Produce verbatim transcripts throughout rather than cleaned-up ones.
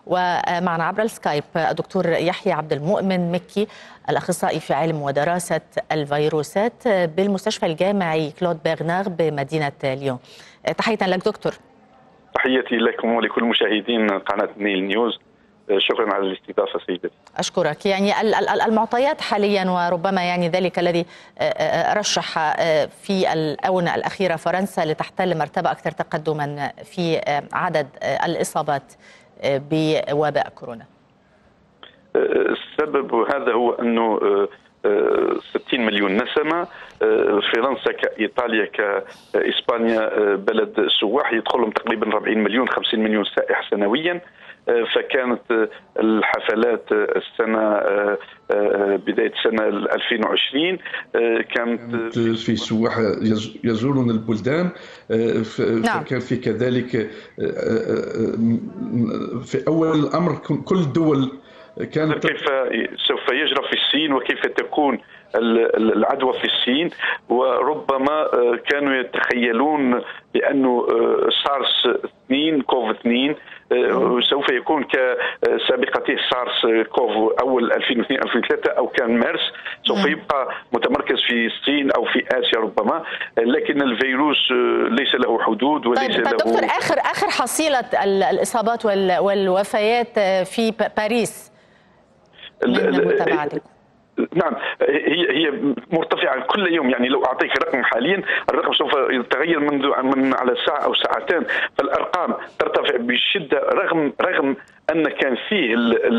ومعنا عبر السكايب الدكتور يحيى عبد المؤمن مكي، الأخصائي في علم ودراسة الفيروسات بالمستشفى الجامعي كلود برنار بمدينة ليون. تحية لك دكتور. تحياتي لكم ولكل مشاهدين قناة نيل نيوز، شكرا على الاستضافة سيدتي. أشكرك. يعني المعطيات حاليا، وربما يعني ذلك الذي رشح في الآونة الأخيرة فرنسا لتحتل مرتبة أكثر تقدما في عدد الإصابات بوباء كورونا. السبب هذا هو أنه ستين مليون نسمة، فرنسا كإيطاليا كإسبانيا بلد سواح يدخلهم تقريبا أربعين مليون خمسين مليون سائح سنويا. فكانت الحفلات السنة بداية سنة ألفين وعشرين كانت في سواح يزورون البلدان. فكان في كذلك في أول الأمر كل الدول كانت كيف سوف يجرى في الصين وكيف تكون العدوى في الصين، وربما كانوا يتخيلون بأنه سارس اثنين كوف اثنين سوف يكون كسابقته سارس كوف أول ألفين واثنين ألفين وثلاثة أو كان مارس، سوف يبقى متمركز في الصين أو في آسيا ربما، لكن الفيروس ليس له حدود وليس طيب له. دكتور، آخر آخر حصيلة الإصابات والوفيات في باريس من متابعتكم؟ نعم، هي هي مرتفعه كل يوم. يعني لو اعطيك رقم حاليا، الرقم سوف يتغير منذ من على ساعه او ساعتين، فالارقام ترتفع بشده رغم رغم ان كان فيه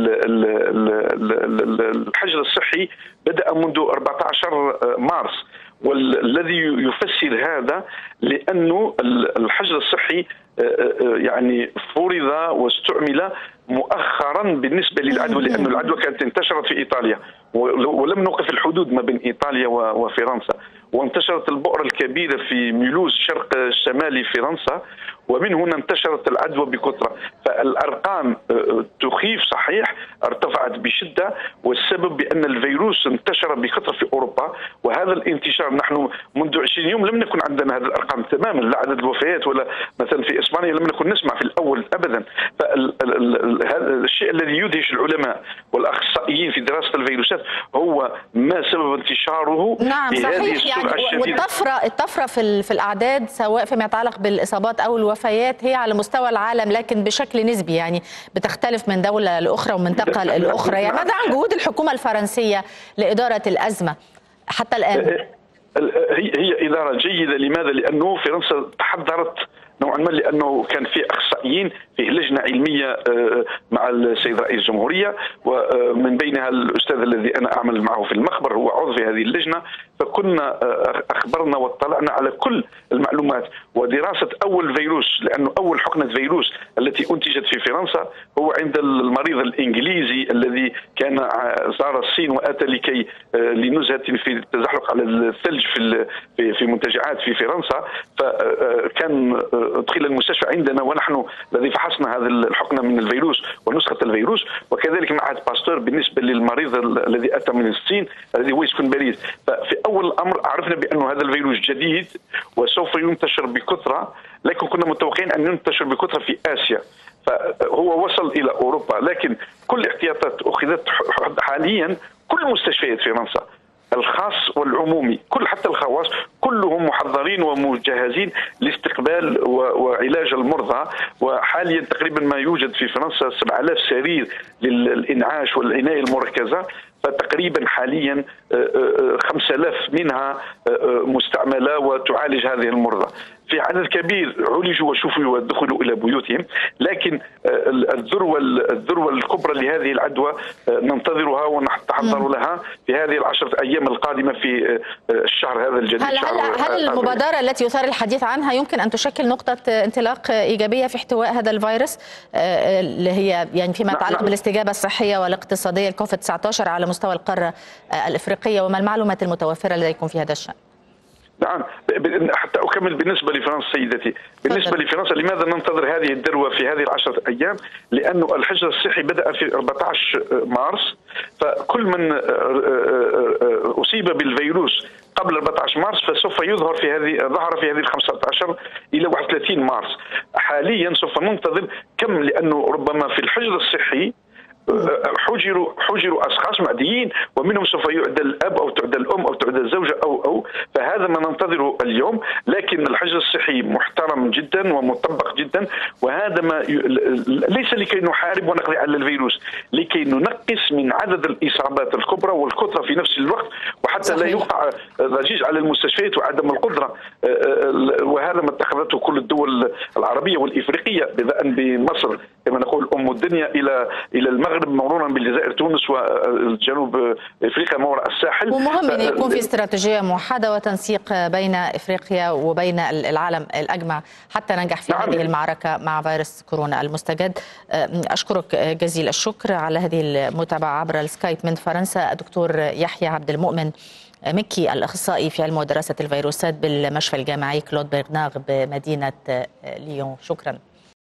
الحجر الصحي بدا منذ أربعة عشر مارس، والذي يفسر هذا لانه الحجر الصحي يعني فرض واستعمل مؤخرا بالنسبه للعدوى، لأن العدوى كانت انتشرت في ايطاليا ولم نوقف الحدود ما بين ايطاليا وفرنسا، وانتشرت البؤره الكبيره في ميلوز شرق شمالي فرنسا، ومن هنا انتشرت العدوى بكثره. فالارقام تخيف صحيح، ارتفعت بشده، والسبب بان الفيروس انتشر بكثره في اوروبا، وهذا الانتشار نحن منذ عشرين يوم لم نكن عندنا هذه الارقام تماما، لا عدد الوفيات ولا مثلا في اسبانيا لم نكن نسمع في الاول ابدا. فهذا الشيء الذي يدهش العلماء والاخصائيين في دراسه الفيروسات هو ما سبب انتشاره. نعم صحيح، يعني والطفره الطفره في في الاعداد سواء فيما يتعلق بالاصابات او الوفيات هي على مستوى العالم، لكن بشكل نسبي، يعني بتختلف من دوله لاخرى ومنطقه لاخرى. يعني ماذا عن جهود الحكومه الفرنسيه لاداره الازمه حتى الان؟ هي هي اداره جيده. لماذا؟ لانه فرنسا تحضرت نوعا ما، لانه كان في اخصائيين، فيه لجنه علميه مع السيد رئيس الجمهوريه، ومن بينها الاستاذ الذي انا اعمل معه في المخبر هو عضو في هذه اللجنه، فكنا اخبرنا واطلعنا على كل المعلومات ودراسه اول فيروس، لانه اول حقنه فيروس التي انتجت في فرنسا هو عند المريض الانجليزي الذي كان زار الصين واتى لكي لنزهه في التزحلق على الثلج في في منتجعات في فرنسا، فكان ادخل المستشفى عندنا ونحن الذي فحصنا هذا الحقنه من الفيروس ونسخه الفيروس، وكذلك معهد باستور بالنسبه للمريض الذي اتى من الصين الذي هو يسكن باريس. ففي اول الامر عرفنا بانه هذا الفيروس جديد وسوف ينتشر بكثره، لكن كنا متوقعين ان ينتشر بكثره في اسيا، فهو وصل الى اوروبا، لكن كل الاحتياطات اخذت حاليا. كل مستشفيات فرنسا الخاص والعمومي، كل حتى الخواص كلهم محضرين ومجهزين لاستقبال وعلاج المرضى، وحاليا تقريبا ما يوجد في فرنسا سبعة آلاف سرير للإنعاش والعناية المركزة، فتقريبا حاليا خمسة آلاف منها مستعملة وتعالج هذه المرضى. في عدد كبير عالجوا وشفوا ودخلوا إلى بيوتهم، لكن الذروة الذروة الكبرى لهذه العدوى ننتظرها ونتحضر لها في هذه العشرة أيام القادمة في الشهر هذا الجديد. هل, هل, هل المبادرة التي يثار الحديث عنها يمكن أن تشكل نقطة انطلاق إيجابية في احتواء هذا الفيروس اللي هي يعني فيما يتعلق بالاستجابة الصحية والاقتصادية الكوفيد تسعة عشر على مستوى القارة الإفريقية، وما المعلومات المتوفرة لديكم في هذا الشأن؟ نعم، حتى أكمل بالنسبة لفرنسا سيدتي. بالنسبة لفرنسا لماذا ننتظر هذه الذروة في هذه العشرة أيام؟ لأنه الحجر الصحي بدأ في أربعة عشر مارس، فكل من أصيب بالفيروس قبل أربعة عشر مارس، فسوف يظهر في هذه ظهر في هذه ال خمسة عشر إلى واحد وثلاثين مارس. حاليا سوف ننتظر كم، لأنه ربما في الحجر الصحي حجروا حجروا اشخاص معديين، ومنهم سوف يعدل الاب او تعدل الام او تعدل الزوجه او او فهذا ما ننتظره اليوم. لكن الحجر الصحي محترم جدا ومطبق جدا، وهذا ما ي... ليس لكي نحارب ونقضي على الفيروس، لكي ننقص من عدد الاصابات الكبرى والكثره في نفس الوقت، وحتى صحيح. لا يوقع ضجيج على المستشفيات وعدم القدره. وهذا ما اتخذته كل الدول العربيه والافريقيه، بدءا بمصر كما نقول ام الدنيا الى الى المغرب، مرورا بالجزائر، تونس، والجنوب افريقيا ما وراء الساحل. ومهم ان يكون في استراتيجيه موحده وتنسيق بين افريقيا وبين العالم الاجمع حتى ننجح في نعم. هذه المعركه مع فيروس كورونا المستجد. اشكرك جزيل الشكر على هذه المتابعه عبر السكايب من فرنسا، الدكتور يحيى عبد المؤمن مكي، الاخصائي في علم ودراسه الفيروسات بالمشفى الجامعي كلود برناغ بمدينه ليون. شكرا.